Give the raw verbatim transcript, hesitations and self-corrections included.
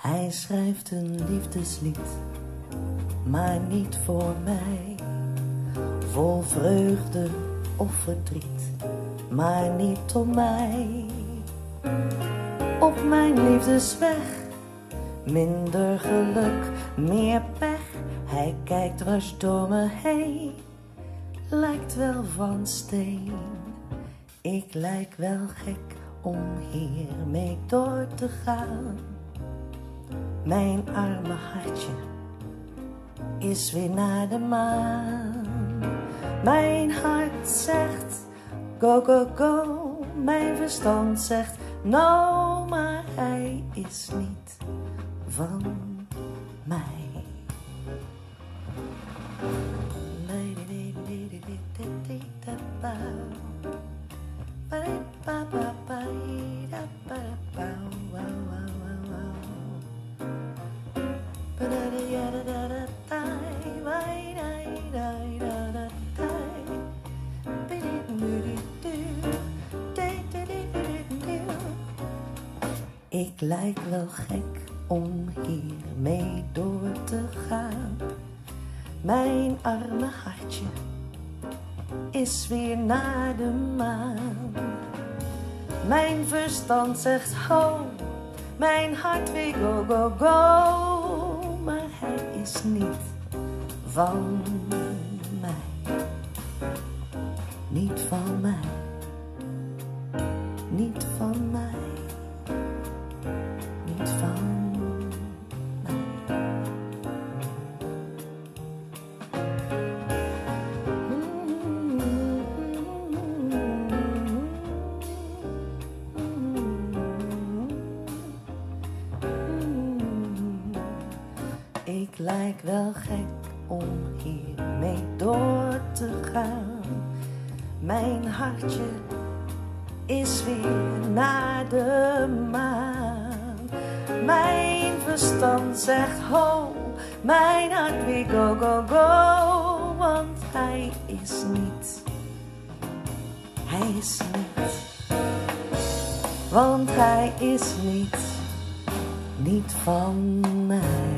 Hij schrijft een liefdeslied, maar niet voor mij. Vol vreugde of verdriet, maar niet om mij. Op mijn liefdesweg, minder geluk, meer pech. Hij kijkt dwars door me heen, lijkt wel van steen. Ik lijk wel gek om hiermee door te gaan. Mijn arme hartje is weer naar de maan. Mijn hart zegt go, go, go. Mijn verstand zegt no, maar hij is niet van mij. Ik lijk wel gek om hiermee door te gaan. Mijn arme hartje is weer naar de maan. Mijn verstand zegt ho, mijn hart weer go, go, go. Maar hij is niet van mij. Niet van mij. Niet van mij. Niet van mij. Ik lijk wel gek om hiermee door te gaan. Mijn hartje is weer naar de maan. Mijn verstand zegt ho, mijn hart weer go, go, go. Want hij is niet, hij is niet, want hij is niet, niet van mij.